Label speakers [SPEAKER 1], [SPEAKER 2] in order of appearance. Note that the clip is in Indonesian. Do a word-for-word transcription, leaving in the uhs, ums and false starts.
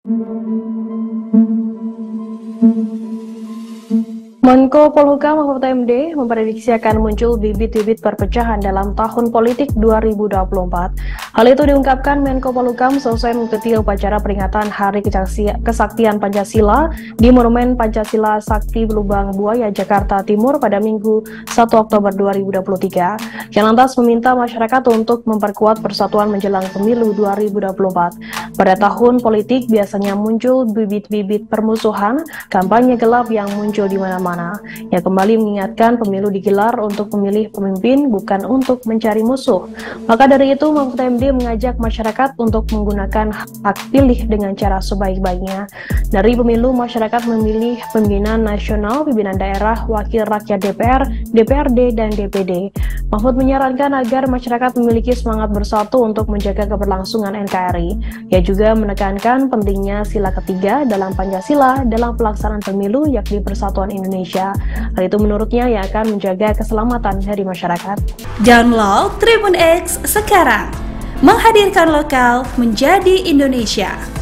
[SPEAKER 1] Menko Polhukam Mahfud M D memprediksi akan muncul bibit-bibit perpecahan dalam tahun politik dua ribu dua puluh empat. Hal itu diungkapkan Menko Polhukam selesai mengikuti upacara peringatan Hari Kesaktian Pancasila di Monumen Pancasila Sakti Lubang Buaya, Jakarta Timur pada Minggu satu Oktober dua ribu dua puluh tiga, yang lantas meminta masyarakat untuk memperkuat persatuan menjelang pemilu dua ribu dua puluh empat. Pada tahun politik biasanya muncul bibit-bibit permusuhan, kampanye gelap yang muncul di mana-mana. Yang kembali mengingatkan pemilu digelar untuk memilih pemimpin, bukan untuk mencari musuh. Maka dari itu, Mahfud M D mengajak masyarakat untuk menggunakan hak pilih dengan cara sebaik-baiknya. Dari pemilu, masyarakat memilih pimpinan nasional, pimpinan daerah, wakil rakyat D P R, D P R D, dan D P D. Mahfud menyarankan agar masyarakat memiliki semangat bersatu untuk menjaga keberlangsungan N K R I. Ia juga menekankan pentingnya sila ketiga dalam Pancasila dalam pelaksanaan pemilu, yakni Persatuan Indonesia. Hal itu menurutnya yang akan menjaga keselamatan dari masyarakat.
[SPEAKER 2] Download Tribun X sekarang, menghadirkan lokal menjadi Indonesia.